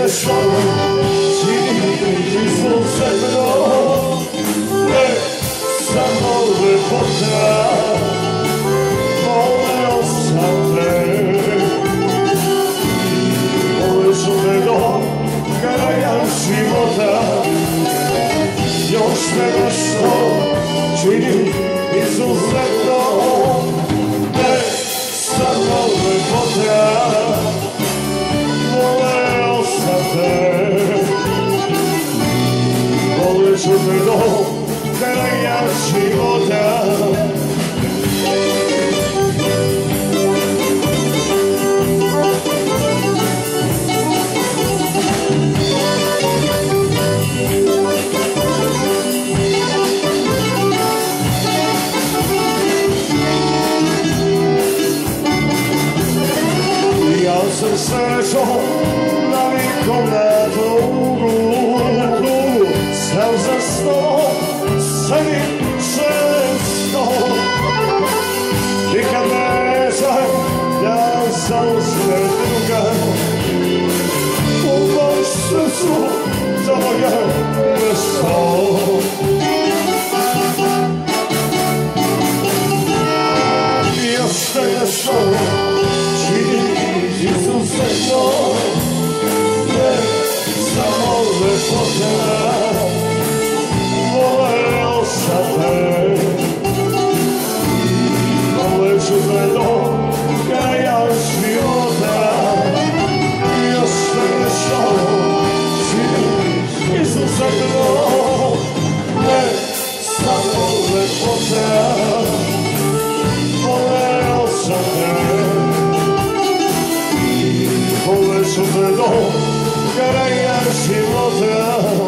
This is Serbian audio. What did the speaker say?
nešto čini izuzetno, ne samo lepota, voleo sam te i voleš me do kraja života. Još me nešto čini izuzetno, ne samo lepota, voleo sam te, voleš me do kraja života. Ja sam srećom navikom na tugu, sam za stolom, sedim često. I kad ne znam da zauzme druga, u mom srcu za moje mesto. Još te nešto čini izuzetno, ne samo lepota, voleo sam te i voleć me do kraja života. Još te nešto čini izuzetno, ne samo lepota, voleo sam te. Voleš me do kraja života.